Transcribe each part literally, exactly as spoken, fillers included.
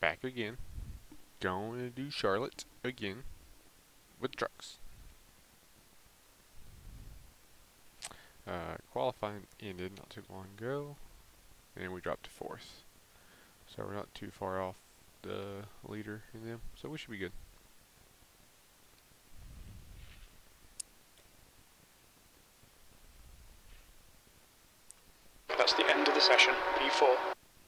back again. Going to do Charlotte again with trucks. Uh, qualifying ended not too long ago, and we dropped to fourth. So we're not too far off the leader in them, so we should be good. That's the end of the session, P four.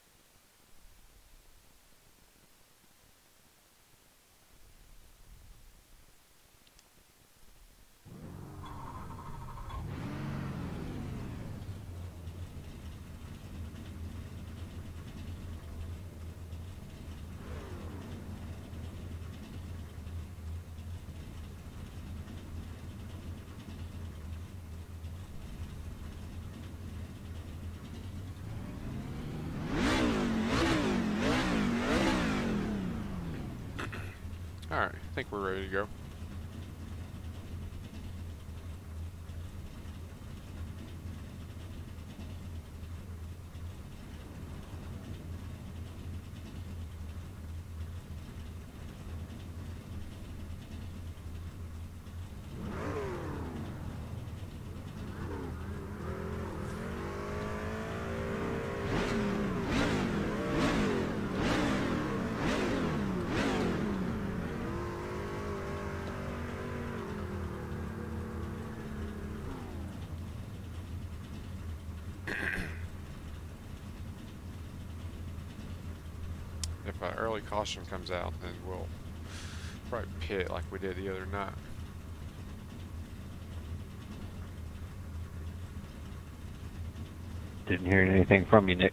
Alright, I think we're ready to go. If an early caution comes out, then we'll probably pit like we did the other night. Didn't hear anything from you, Nick.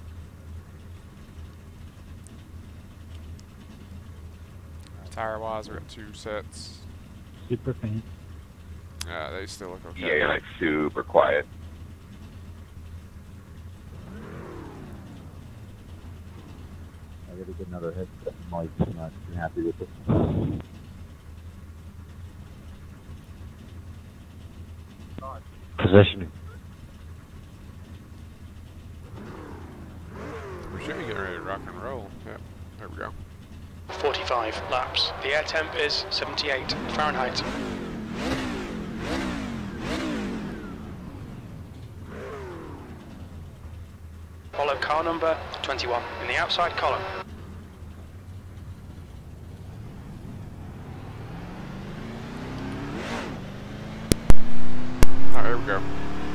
Tire wise, we got two sets. Super faint. Uh, they still look okay. Yeah, you're like super quiet. I gotta get another hit. I'm like not too happy with it. Positioning. We should be getting ready to rock and roll. Yep, there we go. forty-five laps. The air temp is seventy-eight Fahrenheit. Follow car number twenty-one in the outside column. Alright, there we go.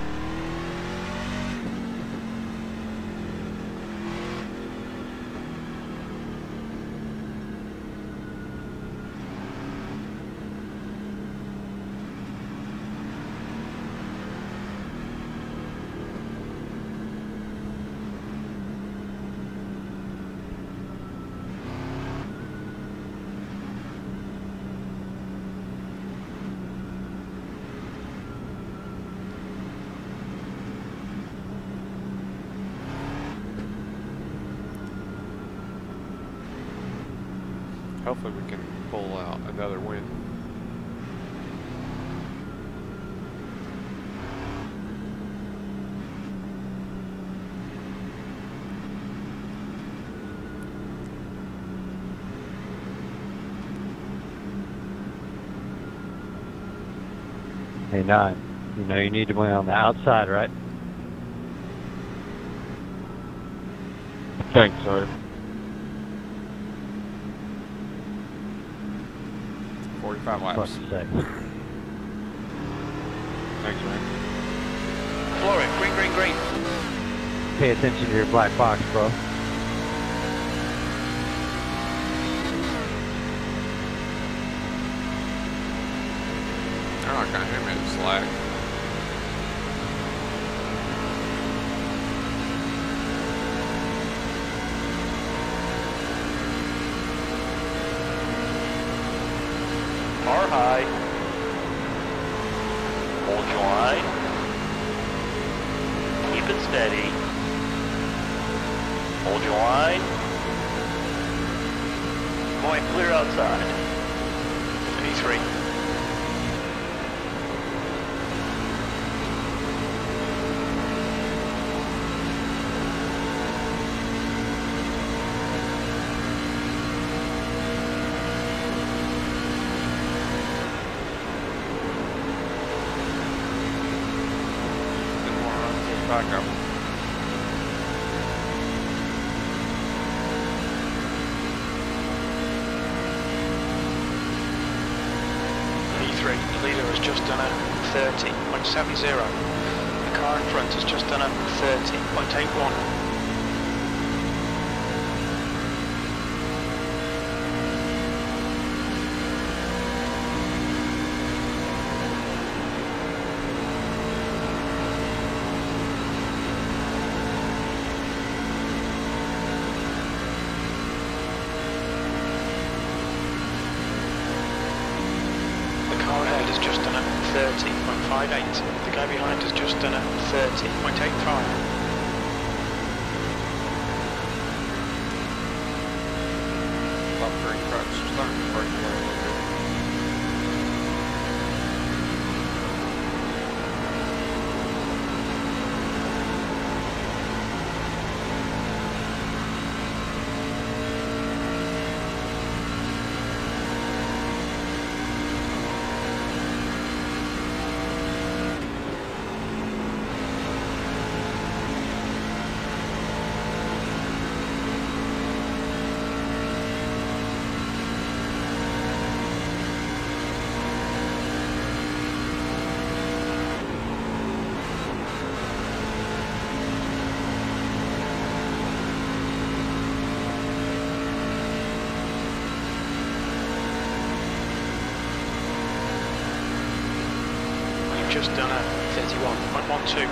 Hopefully we can pull out another win. Hey, Nine. You know you need to win on the outside, right? Thanks, sir. forty-five laps. Plus six. Thanks, man. Floor it, green, green, green. Pay attention to your black box, bro. They're not gonna hit me in slack. Car high. Hold your line. Keep it steady. Hold your line. Going clear outside. P three. has just done a thirty point seven zero. The car in front has just done a thirty point eight one. thirty point five eight. The guy behind has just done a thirty point eight five. Buffering trucks are starting to break away a little bit. Just done a thirty-one point one two.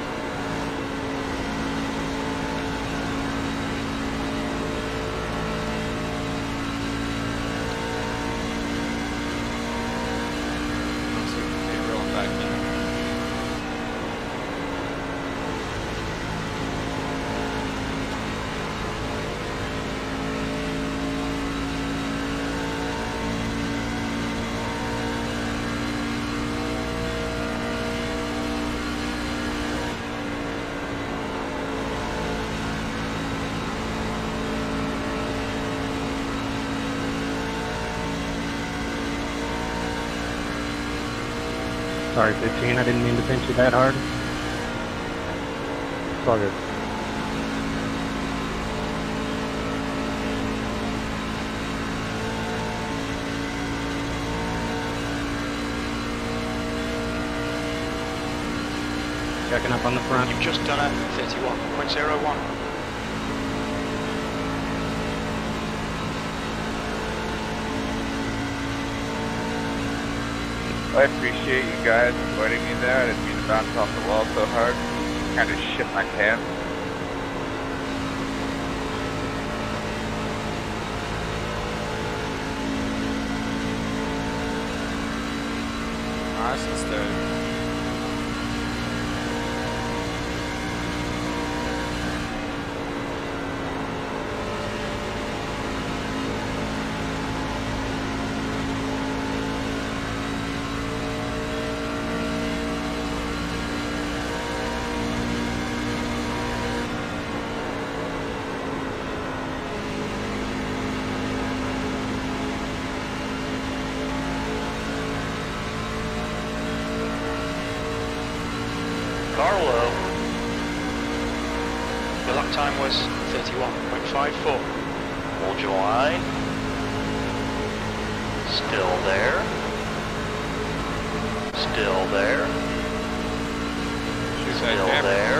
Rolling back in. Sorry, fifteen, I didn't mean to pinch you that hard. It's all good. Checking up on the front. You've just done a thirty-one point zero one. I appreciate you guys avoiding me there. I didn't mean to bounce off the wall so hard. Kind of shit my pants. Nice and steady. Carlo, The lap time was thirty-one point five four. hold your line. Still there. Still there. She's like, Still "Damn it." there.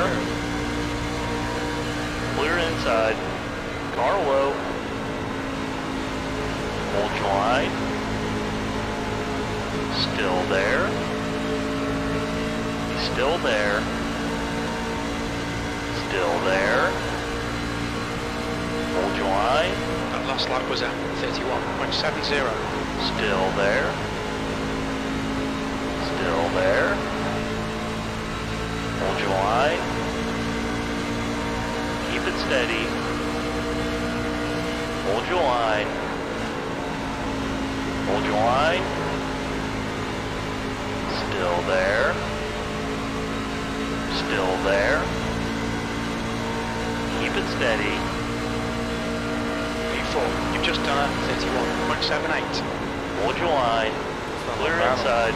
Clear inside. Carlo, hold your line. Still there. Still there. Still there. Hold your line. That last lap was a thirty-one point seven zero. Still there. Still there. Hold your line. Keep it steady. Hold your line. Hold your line. Still there. Still there. Keep it steady. V four, you've just done a thirty-one point seven eight. Hold your line. Clear inside.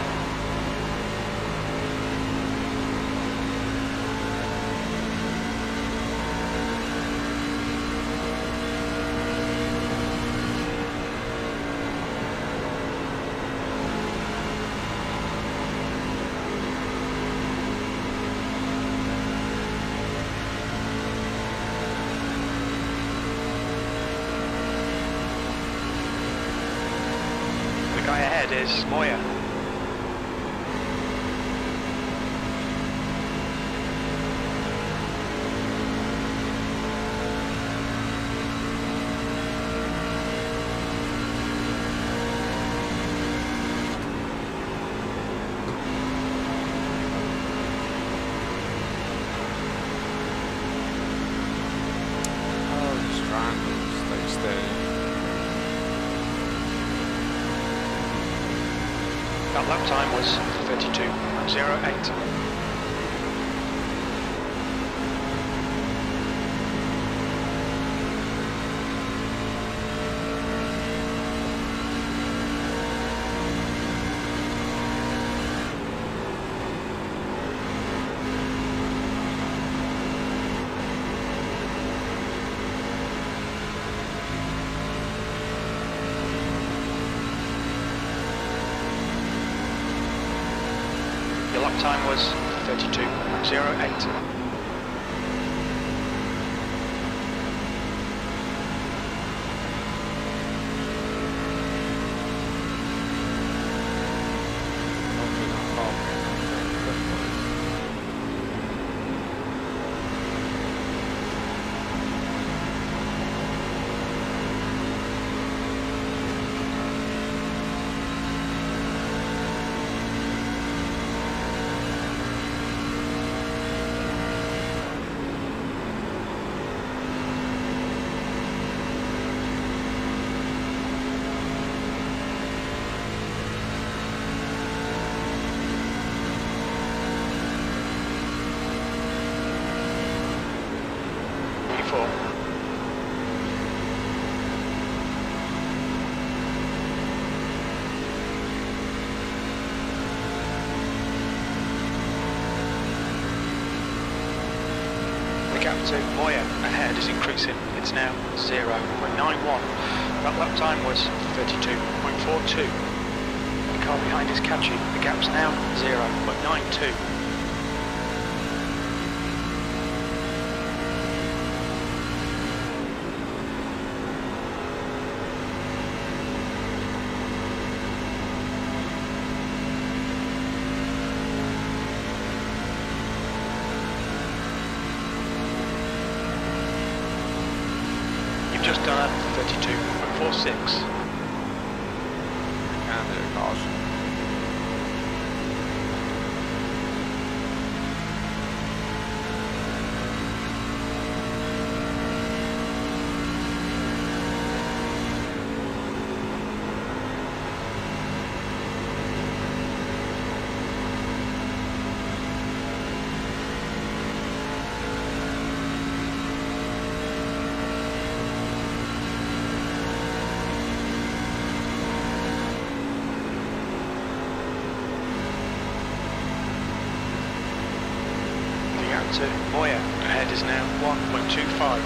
Ahead is Moya. Oh, just trying to stay steady. That lap time was thirty-two point zero eight. Your lap time was thirty-two point zero eight. Hopefully not fall me. Before. The gap to Moya ahead is increasing. It's now zero point nine one. That lap time was thirty-two point four two. The car behind is catching. The gap's now zero point nine two. You've just done a thirty-two point four six. And there, caution. The gap to Moya ahead is now one point two five.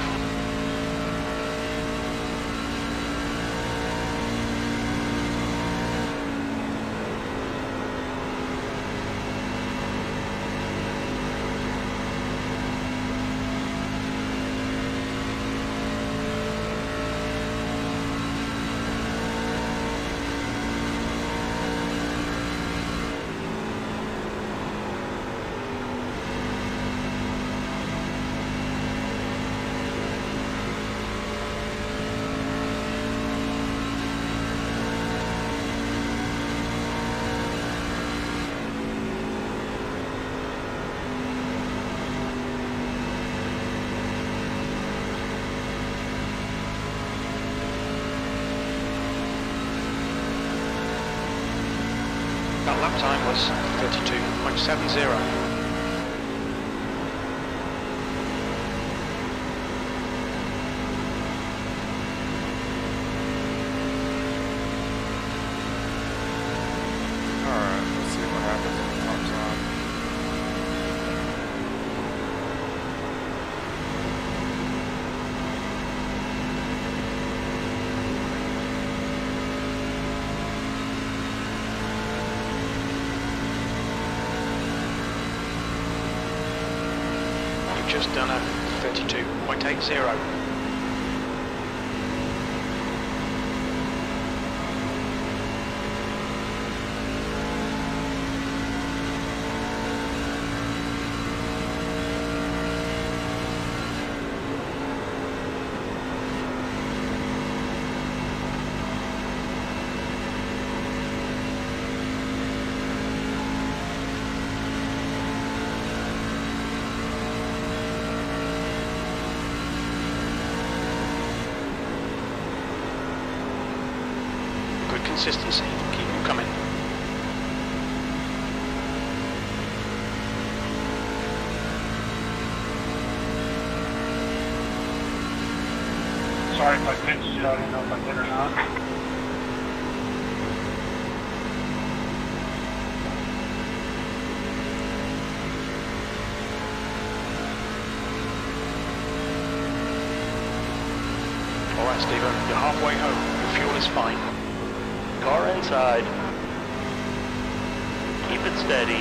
That lap time was thirty-two point seven zero. Alright, let's see what happens when it comes on. You've just done a thirty-two point eight zero. consistency. Keep them coming. Sorry if I pinched you, I don't know if I did or not. Alright, Stephen, you're halfway home. Your fuel is fine. Car inside. Keep it steady.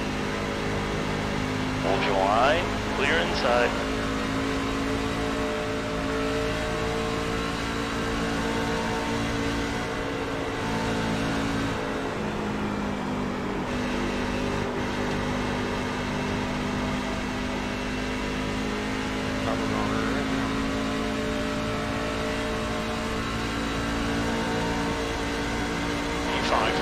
Hold your line. Clear inside. That was on her right now. E five.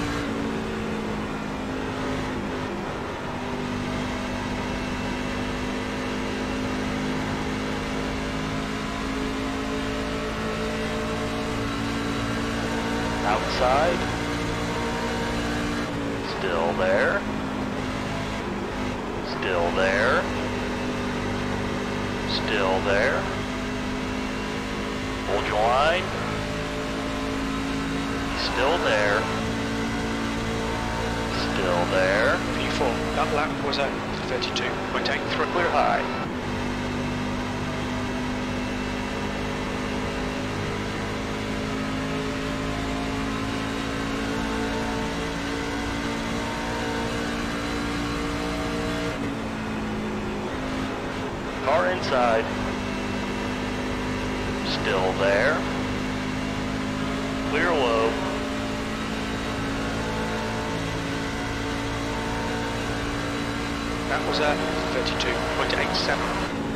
Outside. Still there. Still there. Still there. Hold your line. Still there. Still there. P four. That lap was at thirty-two point eight three. Clear high. Car inside. Still there. Clear low. That was at thirty-two point eight seven.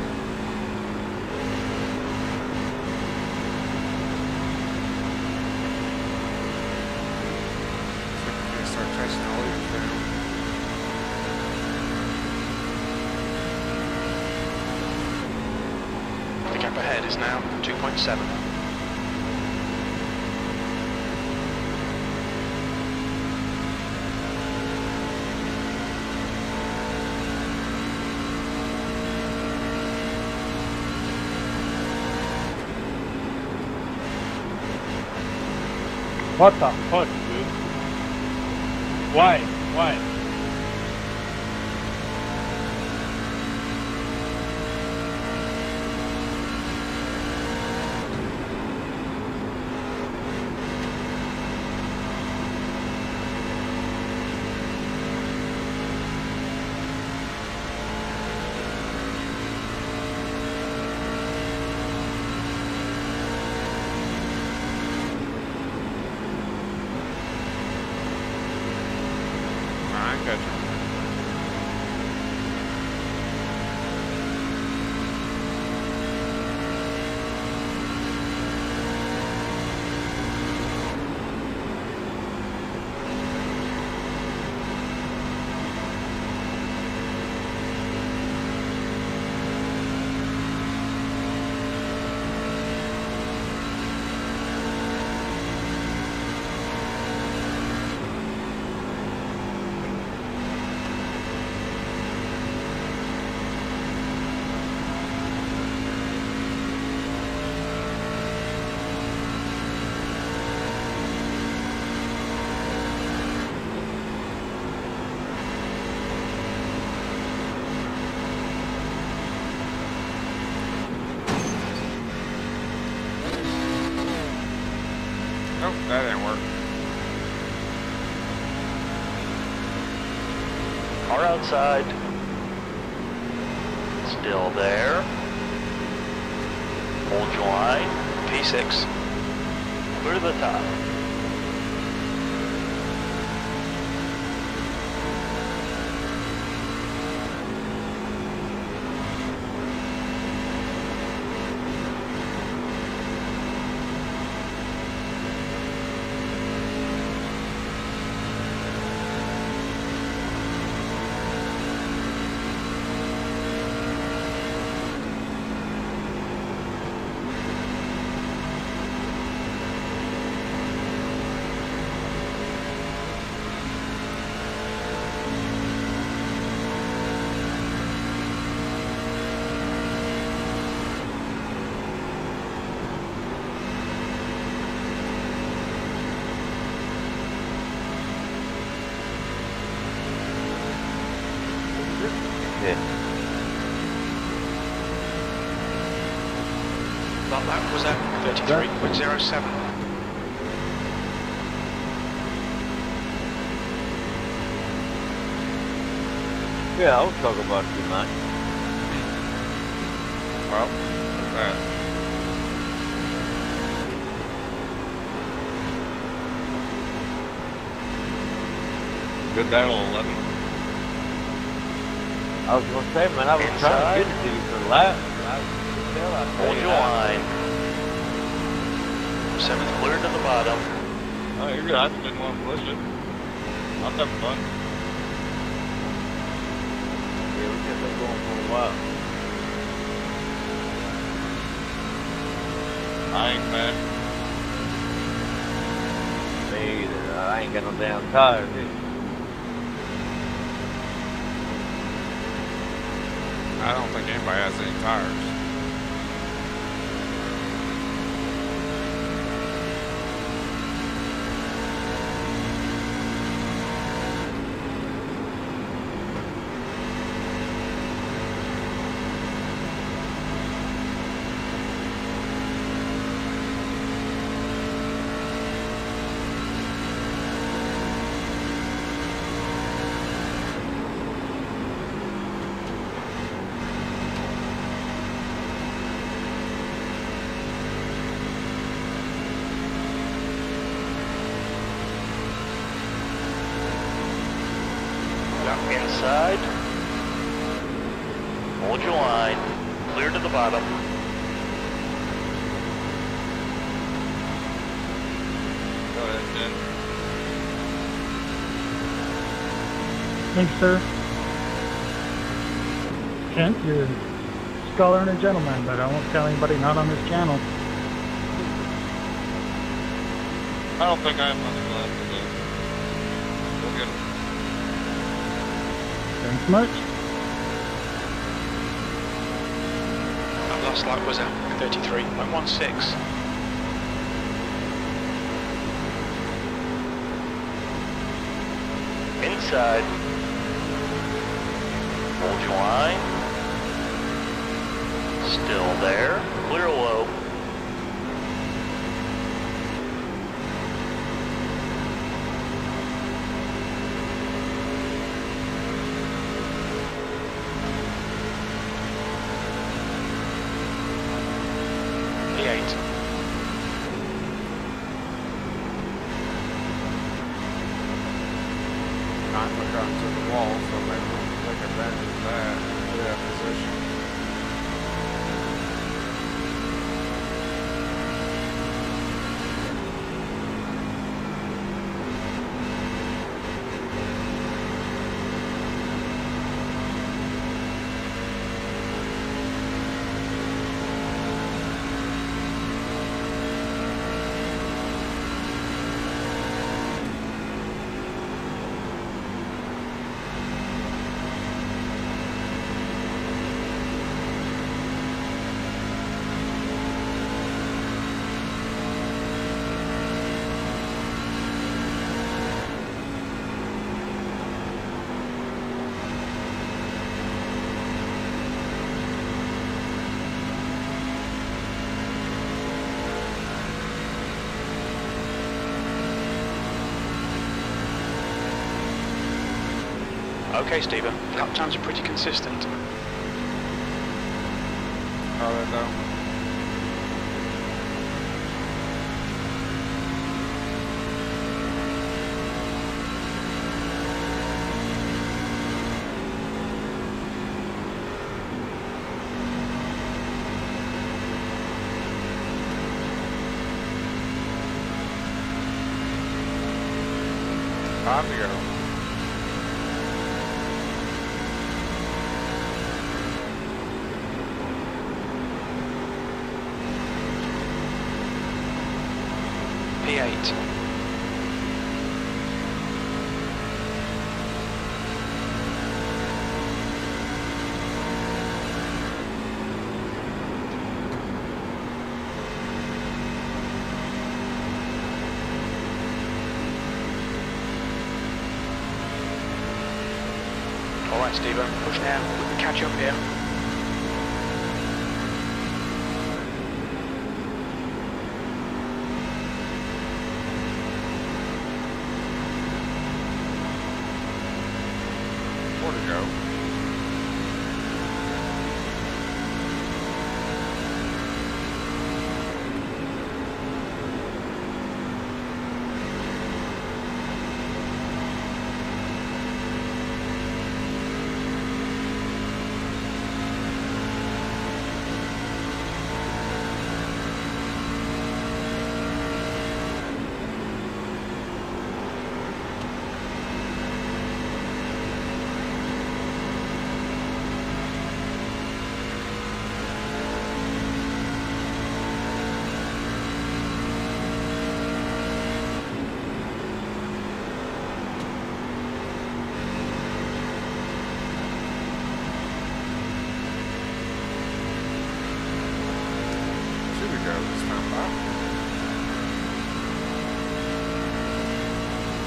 I'm gonna start tracing all these down. The gap ahead is now two point seven. What the fuck, dude? Why? Why? I got you. Nope, that didn't work. Car outside. Still there. Hold your line. P six. Clear to the top. thirty-three point zero seven. Yeah, I'll talk about you, man. Well, what's that? Good battle, eleven. I was gonna say, man, I was Inside. trying to get it to you for the last. Hold your line. Seventh clear to the bottom. Oh, you're good. I just didn't want to push it. I was having fun. Yeah, we kept that going for a while. I ain't mad. Me either. I ain't got no damn tires either. I don't think anybody has any tires. Inside. Hold your line. Clear to the bottom. Go ahead, Jen. Thanks, sir. Kent, you're a scholar and a gentleman, but I won't tell anybody not on this channel. I don't think I have nothing left to do. Go get it. Thanks much. That last lap was at thirty-three point one six. Inside. Hold your line. Still there. Clear low. P eight. Time I got to the wall, so maybe we'll take advantage of that. Yeah, position. Okay, Stephen. Lap times are pretty consistent. Oh, they don't. Time to go. P eight. All right, Stephen, push now. We can catch up here.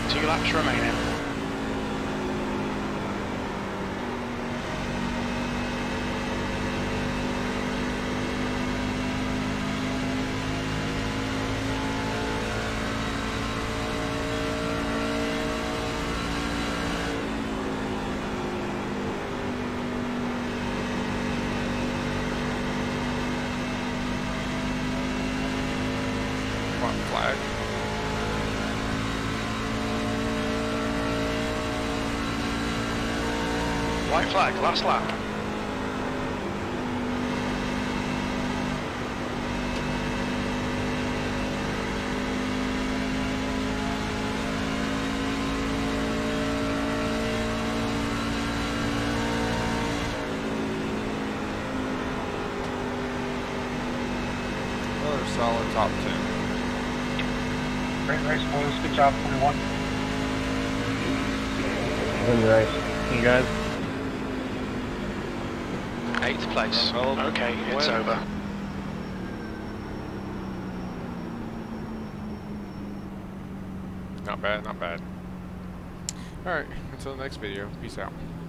Two laps remaining. One flag. White flag, last lap. Another solid top ten. Great race, boys. Good job, twenty-one. Win the race. You guys? Eighth place. Well, Okay, it's win. over. Not bad, not bad. Alright, until the next video. Peace out.